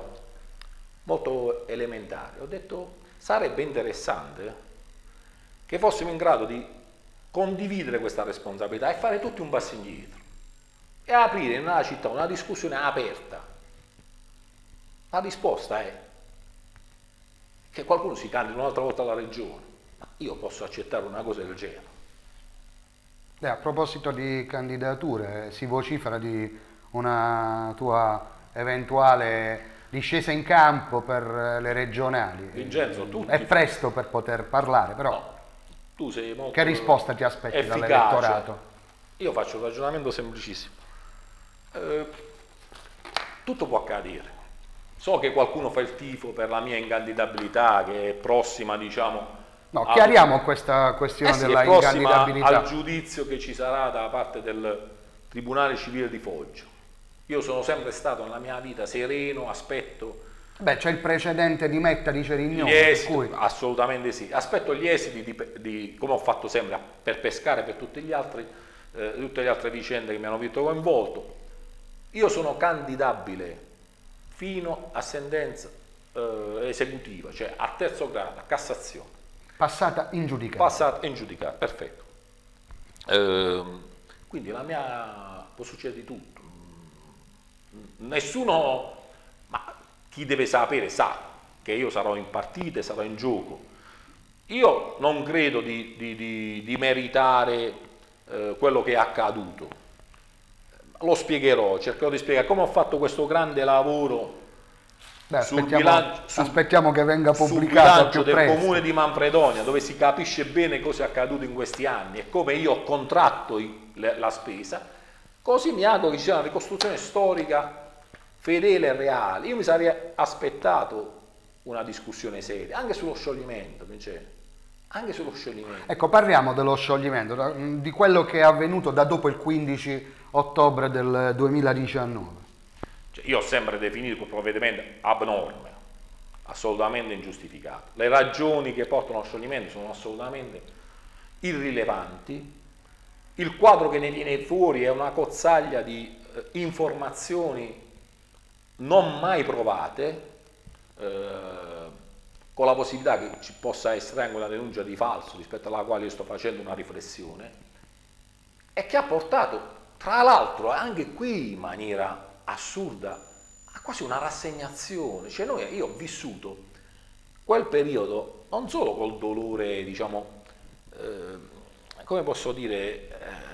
molto elementare, ho detto sarebbe interessante che fossimo in grado di condividere questa responsabilità e fare tutti un passo indietro e aprire nella città una discussione aperta. La risposta è che qualcuno si candidi un'altra volta alla regione, ma io posso accettare una cosa del genere. Eh, a proposito di candidature, si vocifera di una tua eventuale discesa in campo per le regionali. Vincenzo, tutti... È presto per poter parlare, però no, tu sei molto che risposta ti aspetti efficace. Dall'elettorato? Io faccio un ragionamento semplicissimo. Eh, tutto può accadere. So che qualcuno fa il tifo per la mia incandidabilità, che è prossima, diciamo... No, chiariamo al... questa questione eh sì, della è prossima incandidabilità. al giudizio che ci sarà da parte del Tribunale Civile di Foggia. Io sono sempre stato nella mia vita sereno, aspetto... Beh, c'è il precedente di Metta di Cerignola. Gli esiti, cui... assolutamente sì. Aspetto gli esiti, di, di, come ho fatto sempre per pescare per tutti gli altri, eh, tutte le altre vicende che mi hanno visto coinvolto. Io sono candidabile fino a sentenza eh, esecutiva, cioè a terzo grado, a Cassazione. Passata in giudicato. Passata in giudicato, perfetto. Eh, quindi la mia... può succedere di tutto. Nessuno, ma chi deve sapere sa che io sarò in partite, sarò in gioco. Io non credo di, di, di, di meritare eh, quello che è accaduto. Lo spiegherò, cercherò di spiegare come ho fatto questo grande lavoro. Beh, sul aspettiamo, bilancio, sul, aspettiamo che venga pubblicato sul bilancio più del presto. Comune di Manfredonia, dove si capisce bene cosa è accaduto in questi anni e come io ho contratto i, le, la spesa. Così mi auguro che ci sia una ricostruzione storica fedele e reale. Io mi sarei aspettato una discussione seria, anche sullo scioglimento, anche sullo scioglimento. Ecco, parliamo dello scioglimento, di quello che è avvenuto da dopo il quindici ottobre del duemiladiciannove. Cioè, io ho sempre definito quel provvedimento abnorme, assolutamente ingiustificato. Le ragioni che portano allo scioglimento sono assolutamente irrilevanti. Il quadro che ne viene fuori è una cozzaglia di eh, informazioni non mai provate, eh, con la possibilità che ci possa essere anche una denuncia di falso rispetto alla quale io sto facendo una riflessione, e che ha portato, tra l'altro, anche qui in maniera assurda, quasi una rassegnazione. Cioè noi, io ho vissuto quel periodo non solo col dolore, diciamo, eh, come posso dire, eh,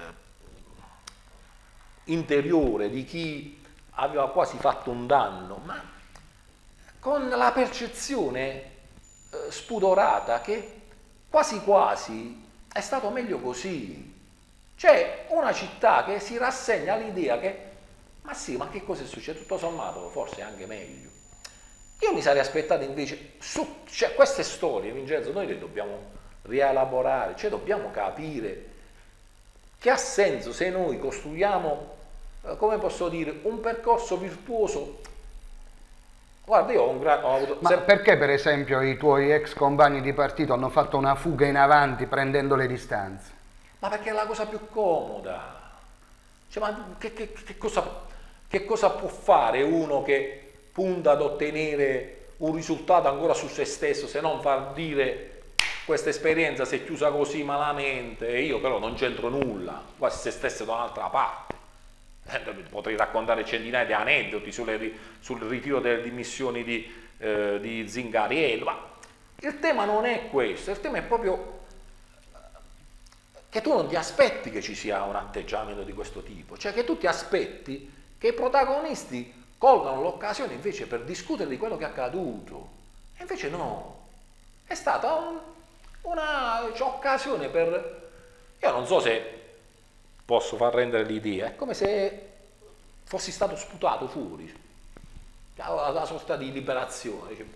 interiore di chi aveva quasi fatto un danno, ma con la percezione eh, spudorata che quasi quasi è stato meglio così. C'è una città che si rassegna all'idea che, ma sì, ma che cosa è successo? Tutto sommato forse è anche meglio. Io mi sarei aspettato invece, su, cioè, queste storie, Vincenzo, noi le dobbiamo rielaborare, cioè dobbiamo capire che ha senso se noi costruiamo, eh, come posso dire, un percorso virtuoso. Guarda, io ho, un gran, ho avuto... Ma se... perché per esempio i tuoi ex compagni di partito hanno fatto una fuga in avanti prendendo le distanze? Ma perché è la cosa più comoda. Cioè, ma che, che, che, cosa, che cosa può fare uno che punta ad ottenere un risultato ancora su se stesso, se non far dire questa esperienza si è chiusa così malamente e io però non c'entro nulla, quasi se stesse da un'altra parte. Eh, potrei raccontare centinaia di aneddoti sulle, sul ritiro delle dimissioni di, eh, di Zingariello, ma il tema non è questo, il tema è proprio che tu non ti aspetti che ci sia un atteggiamento di questo tipo, cioè che tu ti aspetti che i protagonisti colgano l'occasione invece per discutere di quello che è accaduto, e invece no, è stata un, una cioè, occasione per, io non so se posso far rendere l'idea, è come se fossi stato sputato fuori, una sorta di liberazione, cioè,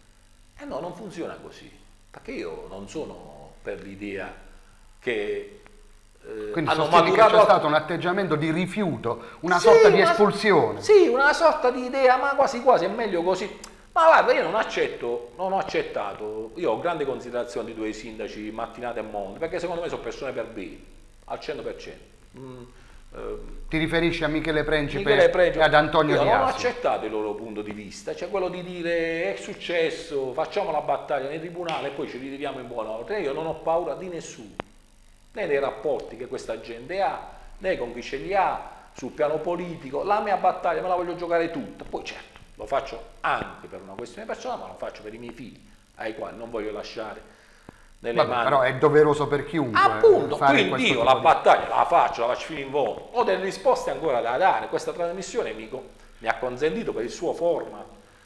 e no, non funziona così, perché io non sono per l'idea che Eh, Quindi hanno sostieni che maturato... c'è stato un atteggiamento di rifiuto, una sì, sorta di una... espulsione. Sì, una sorta di idea, ma quasi quasi è meglio così. Ma guarda, io non accetto, non ho accettato, io ho grande considerazione di due sindaci, Mattinata e Monti, perché secondo me sono persone per bene, al cento per cento. Mm, eh, Ti riferisci a Michele Principe Michele Principe e ad Antonio io Di non ho Asio? accettato il loro punto di vista, cioè quello di dire è successo, facciamo la battaglia nei tribunali e poi ci ritiriamo in buona ordine. Io non ho paura di nessuno, né dei rapporti che questa gente ha, né con chi ce li ha, sul piano politico. La mia battaglia me la voglio giocare tutta, poi certo, lo faccio anche per una questione personale, ma lo faccio per i miei figli, ai quali non voglio lasciare nelle Vabbè, mani. però è doveroso per chiunque. Appunto, fare quindi questo io tipo la di- battaglia la faccio, la faccio fino in fondo, ho delle risposte ancora da dare. Questa trasmissione mi, co- mi ha consentito per il suo format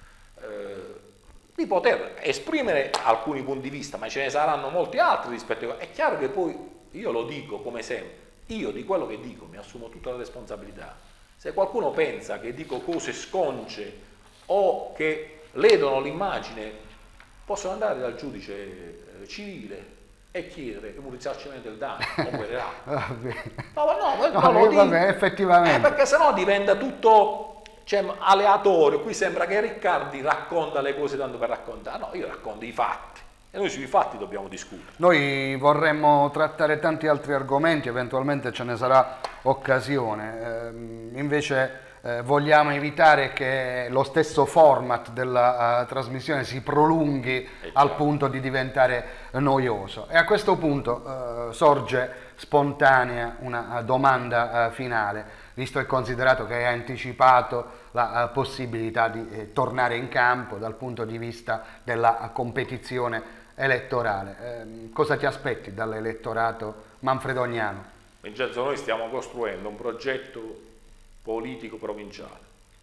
eh, di poter esprimere alcuni punti di vista, ma ce ne saranno molti altri rispetto a... È chiaro che poi, io lo dico come sempre, io di quello che dico mi assumo tutta la responsabilità. Se qualcuno pensa che dico cose sconce o che ledono l'immagine, possono andare dal giudice eh, civile e chiedere un risarcimento del danno, o querelare. Vabbè. No, ma no, No, no, lo eh, dico. vabbè, effettivamente. Eh, perché sennò diventa tutto, cioè, aleatorio. Qui sembra che Riccardi racconta le cose tanto per raccontare. No, io racconto i fatti. E noi sui fatti dobbiamo discutere. Noi vorremmo trattare tanti altri argomenti, eventualmente ce ne sarà occasione. Ehm, invece eh, vogliamo evitare che lo stesso format della uh, trasmissione si prolunghi al punto di diventare noioso. E a questo punto uh, sorge spontanea una uh, domanda uh, finale, visto e considerato che hai anticipato la uh, possibilità di eh, tornare in campo dal punto di vista della uh, competizione elettorale. Eh, cosa ti aspetti dall'elettorato manfredoniano? Vincenzo, noi stiamo costruendo un progetto politico provinciale,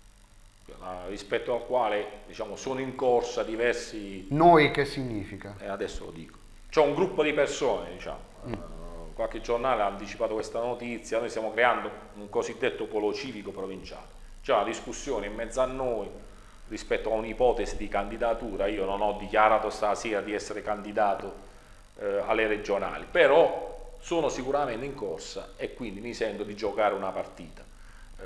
rispetto al quale, diciamo, sono in corsa diversi... Noi che significa? E adesso lo dico. C'è un gruppo di persone, diciamo, mm. uh, qualche giornale ha anticipato questa notizia, noi stiamo creando un cosiddetto polo civico provinciale. C'è una discussione in mezzo a noi rispetto a un'ipotesi di candidatura. Io non ho dichiarato stasera di essere candidato eh, alle regionali, però sono sicuramente in corsa e quindi mi sento di giocare una partita. Eh,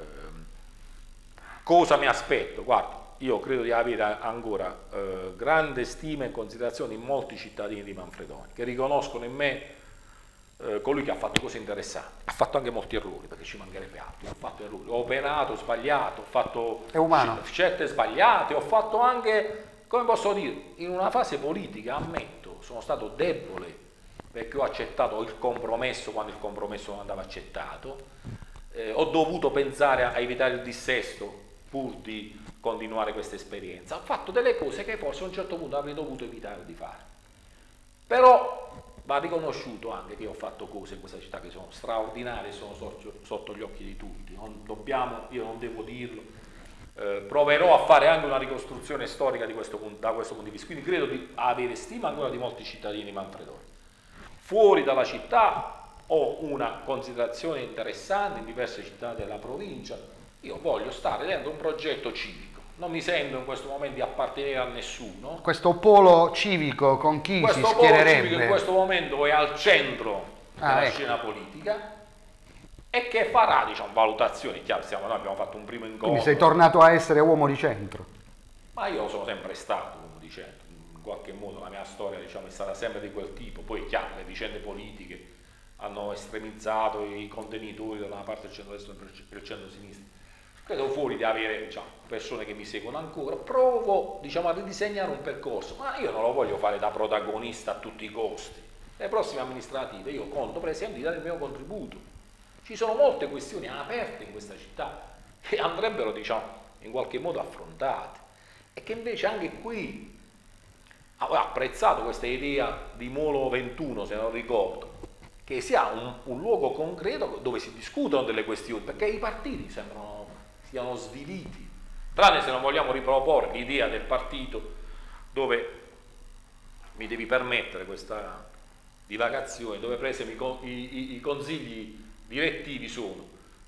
cosa mi aspetto? Guarda, io credo di avere ancora eh, grande stima e considerazione in molti cittadini di Manfredonia, che riconoscono in me eh, colui che ha fatto cose interessanti. Ha fatto anche molti errori, perché ci mancherebbe altro. Ho fatto errori, ho operato, ho sbagliato, ho fatto È umano. scelte sbagliate, ho fatto anche, come posso dire, in una fase politica, ammetto, sono stato debole, perché ho accettato il compromesso quando il compromesso non andava accettato, eh, ho dovuto pensare a evitare il dissesto pur di continuare questa esperienza. Ho fatto delle cose che forse a un certo punto avrei dovuto evitare di fare. Però va riconosciuto anche che ho fatto cose in questa città che sono straordinarie, sono sotto gli occhi di tutti. Non dobbiamo, io non devo dirlo. Eh, proverò a fare anche una ricostruzione storica di questo, da questo punto di vista. Quindi credo di avere stima ancora di molti cittadini manfredoni. Fuori dalla città ho una considerazione interessante in diverse città della provincia. Io voglio stare dentro un progetto civico, non mi sento in questo momento di appartenere a nessuno. Questo polo civico con chi questo si schiererebbe? Questo polo civico in questo momento è al centro ah, della ecco. scena politica e che farà, diciamo, valutazioni. Chiaro, stiamo, noi abbiamo fatto un primo incontro. Quindi sei tornato a essere uomo di centro? Ma io sono sempre stato uomo di centro, in qualche modo la mia storia, diciamo, è stata sempre di quel tipo. Poi è chiaro, le vicende politiche hanno estremizzato i contenitori da una parte del centro-destra e del centro-sinistra. Credo fuori di avere, diciamo, persone che mi seguono ancora, provo, diciamo, a ridisegnare un percorso, ma io non lo voglio fare da protagonista a tutti i costi. Le prossime amministrative io conto per esempio di dare il mio contributo. Ci sono molte questioni aperte in questa città che andrebbero, diciamo, in qualche modo affrontate e che invece anche qui ho apprezzato questa idea di Molo ventuno, se non ricordo, che sia un, un luogo concreto dove si discutono delle questioni, perché i partiti sembrano siano sviliti, tranne se non vogliamo riproporre l'idea del partito dove, mi devi permettere questa divagazione, dove per esempio i, i, i consigli direttivi sono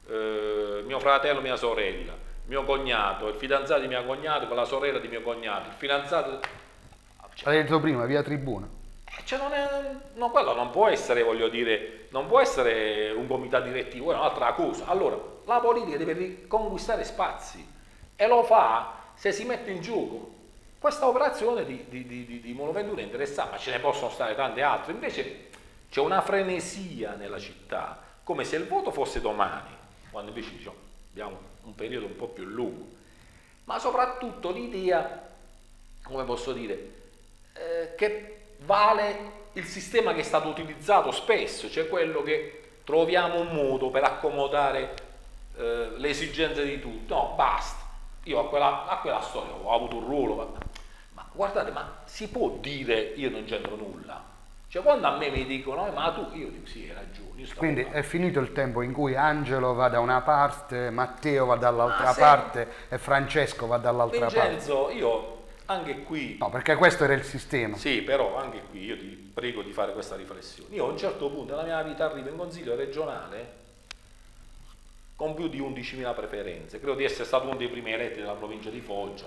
eh, mio fratello, mia sorella, mio cognato, il fidanzato di mio cognato con la sorella di mio cognato, il fidanzato... Cioè, l'hai detto prima, via Tribuna. Cioè non è, no, quello non può essere, voglio dire, non può essere un comitato direttivo, è un'altra cosa. Allora, la politica deve riconquistare spazi e lo fa se si mette in gioco. Questa operazione di, di, di, di Molo ventuno è interessante, ma ce ne possono stare tante altre. Invece c'è una frenesia nella città, come se il voto fosse domani, quando invece diciamo, abbiamo un periodo un po' più lungo. Ma soprattutto l'idea, come posso dire, eh, che vale il sistema che è stato utilizzato spesso, cioè quello che troviamo un modo per accomodare eh, le esigenze di tutti. No, basta. Io a quella, a quella storia ho avuto un ruolo, ma, ma guardate, ma si può dire io non c'entro nulla? Cioè quando a me mi dicono, eh, ma tu, io dico sì, hai ragione. Io Quindi parlando. è finito il tempo in cui Angelo va da una parte, Matteo va dall'altra Ah, sì. parte e Francesco va dall'altra parte. Vincenzo, io anche qui... No, perché questo era il sistema. Sì, però anche qui io ti prego di fare questa riflessione. Io a un certo punto nella mia vita arrivo in consiglio regionale con più di undicimila preferenze. Credo di essere stato uno dei primi eletti della provincia di Foggia.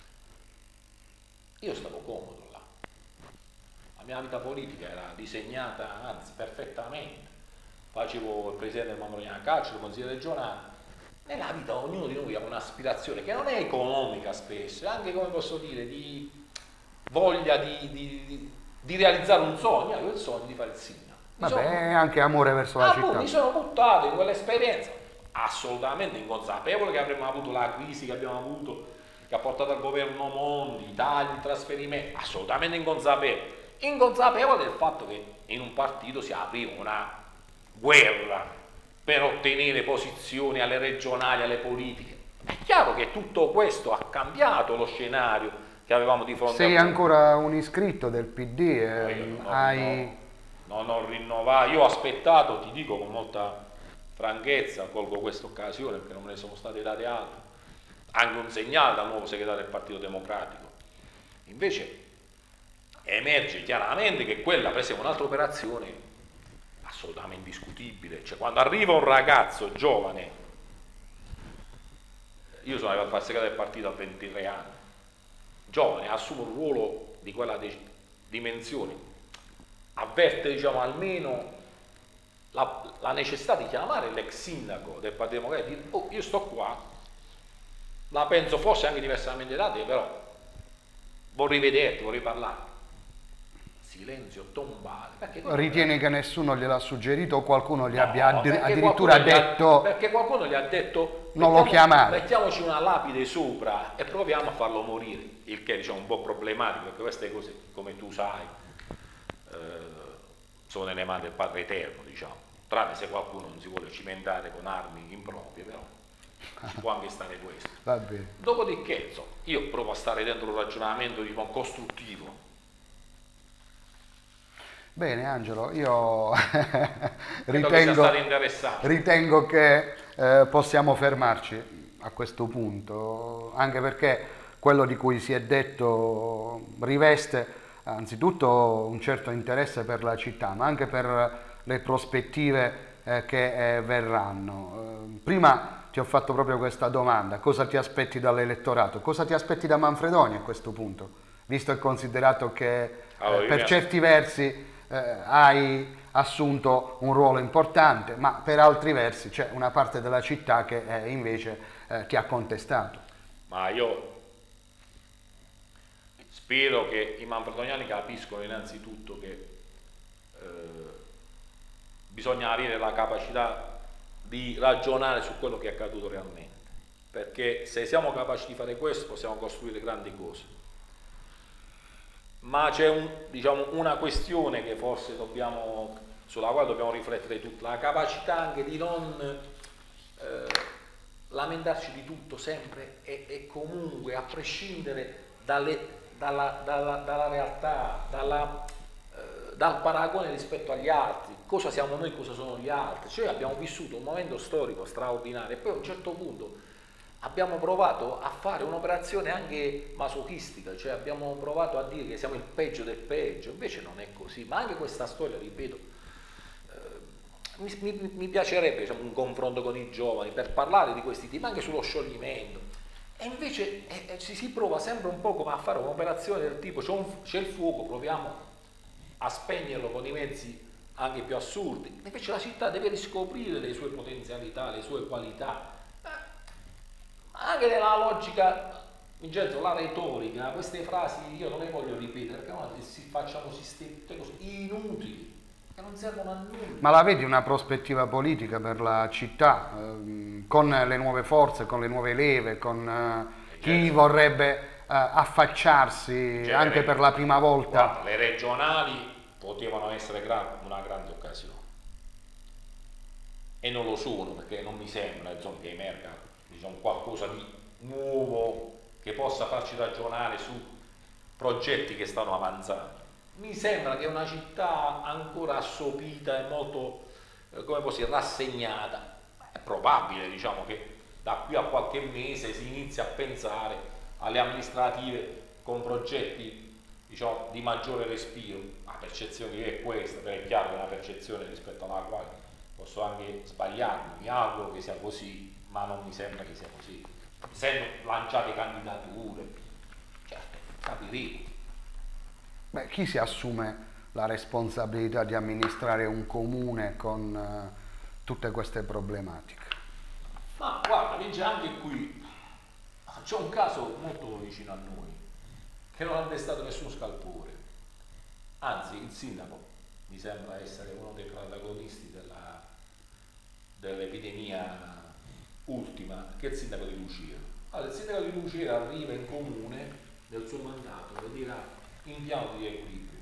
Io stavo comodo là. La mia vita politica era disegnata, anzi, perfettamente. Facevo il presidente del Mambroniana Calcio, il consiglio regionale. Nella vita ognuno di noi ha un'aspirazione che non è economica spesso, è anche, come posso dire, di voglia di, di, di, di realizzare un sogno. Io avevo il sogno di fare il sindaco. Vabbè, sono, anche amore verso la ah, città. Mi sono buttato in quell'esperienza, assolutamente inconsapevole che avremmo avuto la crisi che abbiamo avuto, che ha portato al governo Monti, tagli, trasferimenti, assolutamente inconsapevole. Inconsapevole del fatto che in un partito si apriva una guerra per ottenere posizioni alle regionali, alle politiche. È chiaro che tutto questo ha cambiato lo scenario che avevamo di fronte. Sei a noi. ancora un iscritto del P D, eh, non ho, hai... non ho rinnovato, io ho aspettato, ti dico con molta franchezza, colgo questa occasione perché non me ne sono state date altre, anche un segnale dal nuovo segretario del Partito Democratico. Invece emerge chiaramente che quella per esempio è un'altra operazione assolutamente discutibile. Cioè quando arriva un ragazzo giovane, io sono arrivato a fare segretario del partito a ventitré anni, giovane, assume un ruolo di quella dimensione, avverte, diciamo, almeno la, la necessità di chiamare l'ex sindaco del Partito Democratico e dire, oh, io sto qua, la penso forse anche diversamente da te, però vorrei vederti, vorrei parlare. Silenzio tombale. Perché Ritieni che nessuno gliel'ha suggerito o qualcuno gli no, abbia addir addirittura gli ha, detto perché qualcuno gli ha detto non lo chiamare, mettiamoci una lapide sopra e proviamo a farlo morire, il che è, diciamo, un po' problematico perché queste cose, come tu sai, eh, sono nelle mani del Padre Eterno, diciamo, tranne se qualcuno non si vuole cimentare con armi improprie, però ci può anche stare questo. Va bene. Dopodiché, insomma, io provo a stare dentro un ragionamento tipo costruttivo. Bene Angelo, io Credo che sia ritengo, stato interessante. ritengo che eh, possiamo fermarci a questo punto, anche perché quello di cui si è detto riveste anzitutto un certo interesse per la città, ma anche per le prospettive eh, che eh, verranno. Eh, prima ti ho fatto proprio questa domanda: cosa ti aspetti dall'elettorato? Cosa ti aspetti da Manfredonia a questo punto? Visto e considerato che eh, Allora, per certi versi eh, hai assunto un ruolo importante, ma per altri versi c'è una parte della città che eh, invece eh, ti ha contestato. Ma io spero che i manfredoniani capiscono innanzitutto che eh, bisogna avere la capacità di ragionare su quello che è accaduto realmente, perché se siamo capaci di fare questo possiamo costruire grandi cose. Ma c'è un, diciamo, una questione che forse dobbiamo, sulla quale dobbiamo riflettere tutti, la capacità anche di non eh, lamentarci di tutto sempre e, e comunque a prescindere dalle Dalla, dalla, dalla realtà, dalla, eh, dal paragone rispetto agli altri, cosa siamo noi, cosa sono gli altri. Cioè abbiamo vissuto un momento storico straordinario e poi a un certo punto abbiamo provato a fare un'operazione anche masochistica, cioè abbiamo provato a dire che siamo il peggio del peggio, invece non è così. Ma anche questa storia, ripeto, eh, mi, mi, mi piacerebbe, diciamo, un confronto con i giovani per parlare di questi temi, anche sullo scioglimento. E invece eh, ci si prova sempre un po' come a fare un'operazione del tipo c'è, un, c'è il fuoco, proviamo a spegnerlo con i mezzi anche più assurdi. Invece la città deve riscoprire le sue potenzialità, le sue qualità. Eh, anche nella logica, Vincenzo, la retorica, queste frasi io non le voglio ripetere perché no, si facciano sistemi così inutili, che non servono a nulla. Ma la vedi una prospettiva politica per la città, ehm, con le nuove forze, con le nuove leve, con eh, chi vorrebbe eh, affacciarsi Cioè, anche le, per la prima volta? Guarda, le regionali potevano essere gran, una grande occasione e non lo sono, perché non mi sembra insomma, che emerga, diciamo, qualcosa di nuovo che possa farci ragionare su progetti che stanno avanzando. Mi sembra che è una città ancora assopita e molto, eh, come posso dire, rassegnata. È probabile, diciamo, che da qui a qualche mese si inizi a pensare alle amministrative con progetti, diciamo, di maggiore respiro. La percezione che è questa, però è chiaro che è una percezione rispetto alla quale posso anche sbagliarmi, mi auguro che sia così, ma non mi sembra che sia così. Essendo lanciate candidature, certo, capiremo. Beh, chi si assume la responsabilità di amministrare un comune con uh, tutte queste problematiche? Ma guarda, vince anche qui, c'è un caso molto vicino a noi, che non ha destato nessun scalpore. Anzi, il sindaco mi sembra essere uno dei protagonisti della, dell'epidemia ultima, che è il sindaco di Lucera. Allora, il sindaco di Lucera arriva in comune nel suo mandato e dirà in piano di equilibrio.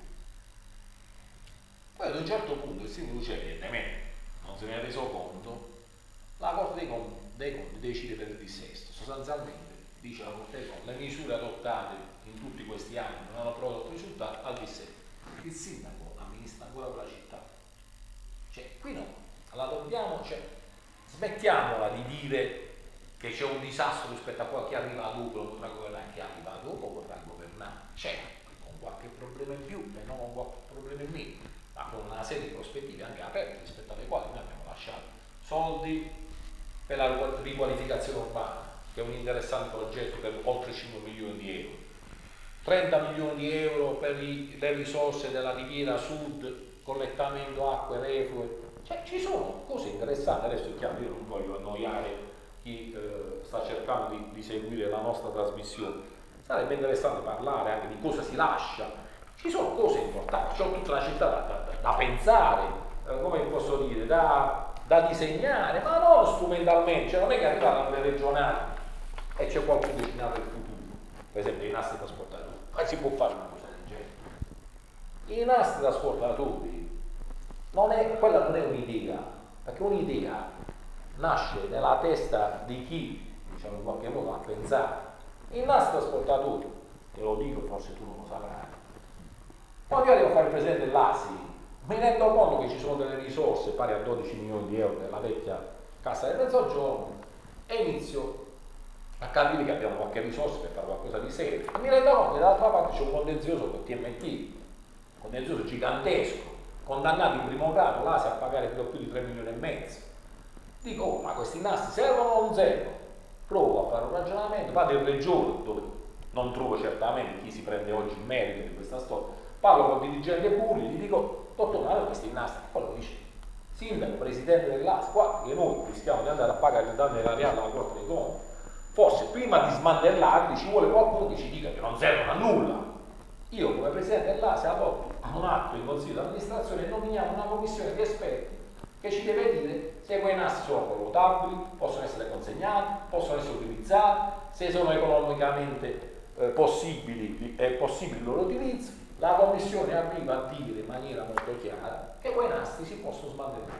Poi ad un certo punto il sindaco dice evidentemente non se ne è reso conto, la Corte dei Conti, dei Conti decide per il dissesto. Sostanzialmente dice la Corte dei Conti le misure adottate in tutti questi anni non hanno prodotto risultati al dissesto. Il sindaco amministra ancora quella città. Cioè qui no, la dobbiamo, cioè, smettiamola di dire che c'è un disastro rispetto a qualche arriva dopo, non potrà governare, chi arriva dopo potrà governare. C'è qualche problema in più e non con qualche problema in meno, ma con una serie di prospettive anche aperte rispetto alle quali noi abbiamo lasciato soldi per la riqualificazione urbana, che è un interessante progetto per oltre cinque milioni di euro, trenta milioni di euro per i, le risorse della Riviera Sud, collettamento acque reflue, cioè ci sono cose interessanti. Adesso è chiaro, io non voglio annoiare chi eh, sta cercando di, di seguire la nostra trasmissione. Sarebbe interessante parlare anche di cosa si lascia. Ci sono cose importanti, c'è tutta la città da, da, da pensare, eh, come posso dire, da, da disegnare, ma non strumentalmente. Cioè non è che arrivano alle regionali e c'è qualcuno che ci narra il futuro, per esempio i nastri trasportatori. Ma si può fare una cosa del genere. I nastri trasportatori, non è, quella non è un'idea, perché un'idea nasce nella testa di chi, diciamo in qualche modo, ha pensato. Il nastro trasportatore, te lo dico, forse tu non lo saprai. Quando io arrivo a fare il presidente dell'A S I, mi rendo conto che ci sono delle risorse pari a dodici milioni di euro della vecchia Cassa del Mezzogiorno e inizio a capire che abbiamo qualche risorsa per fare qualcosa di serio. E mi rendo conto che dall'altra parte c'è un contenzioso con T M T, un contenzioso gigantesco, condannati in primo grado, l'A S I a pagare più di tre milioni e mezzo. Dico, oh, ma questi nastri servono o non servono? Provo a fare un ragionamento, vado in regione dove non trovo certamente chi si prende oggi il merito di questa storia, parlo con il dirigente pubblico, gli dico, dottor, ma questi nastri, quello dice, sindaco, presidente dell'A S I, guarda che noi rischiamo di andare a pagare il danno erariale alla Corte dei Conti, forse prima di smantellarli ci vuole qualcuno che ci dica che non servono a nulla. Io come presidente dell'A S I adotto un atto in consiglio di amministrazione e nominiamo una commissione di esperti che ci deve dire se quei nastri sono collotabili, possono essere consegnati, possono essere utilizzati, se sono economicamente eh, possibili, è possibile il loro utilizzo. La commissione arriva a dire in maniera molto chiara che quei nastri si possono smantellare.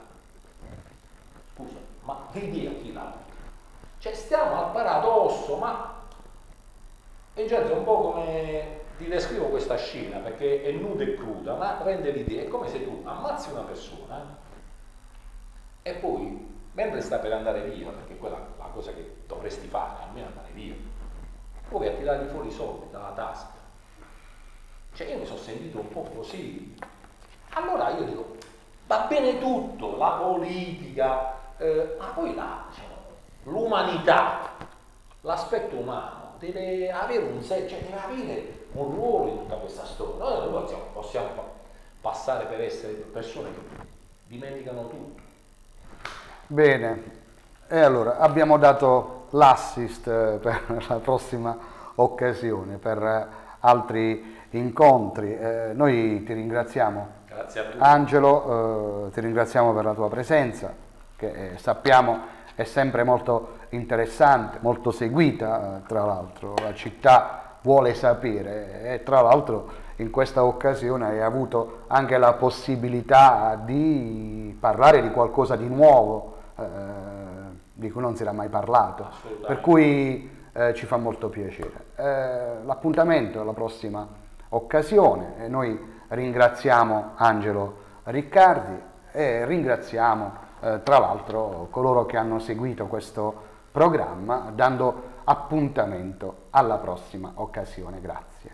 Scusa, ma l'idea chi l'ha? Cioè stiamo al paradosso, ma Vincenzo è un po' come ti descrivo questa scena perché è nuda e cruda, ma rende l'idea, è come se tu ammazzi una persona e poi, mentre sta per andare via, perché quella è la cosa che dovresti fare, almeno andare via, provi a tirargli fuori i soldi dalla tasca. Cioè io mi sono sentito un po' così. Allora io dico, va bene tutto, la politica, eh, ma poi la, cioè, l'umanità, l'aspetto umano, deve avere un sé, cioè deve avere un ruolo in tutta questa storia. Noi non possiamo, possiamo passare per essere persone che dimenticano tutto. Bene, e allora abbiamo dato l'assist per la prossima occasione, per altri incontri. Eh, noi ti ringraziamo. Grazie a tutti. Angelo, eh, ti ringraziamo per la tua presenza, che eh, sappiamo è sempre molto interessante, molto seguita, eh, tra l'altro. La città vuole sapere e tra l'altro in questa occasione hai avuto anche la possibilità di parlare di qualcosa di nuovo, eh, di cui non si era mai parlato, per cui eh, ci fa molto piacere. Eh, l'appuntamento è alla prossima occasione e noi ringraziamo Angelo Riccardi e ringraziamo eh, tra l'altro coloro che hanno seguito questo programma, dando appuntamento alla prossima occasione. Grazie.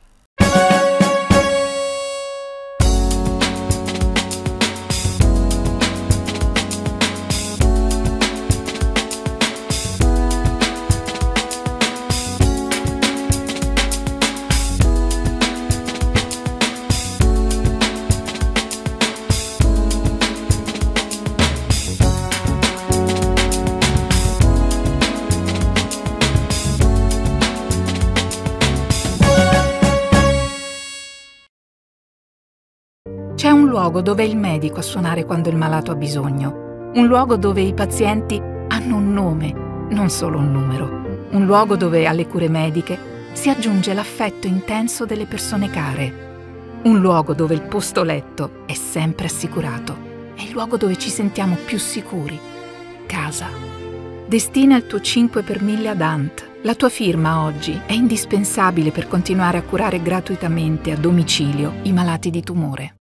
C'è un luogo dove è il medico a suonare quando il malato ha bisogno, un luogo dove i pazienti hanno un nome, non solo un numero, un luogo dove alle cure mediche si aggiunge l'affetto intenso delle persone care, un luogo dove il posto letto è sempre assicurato, è il luogo dove ci sentiamo più sicuri, casa. Destina il tuo cinque per mille ad A N T. La tua firma oggi è indispensabile per continuare a curare gratuitamente a domicilio i malati di tumore.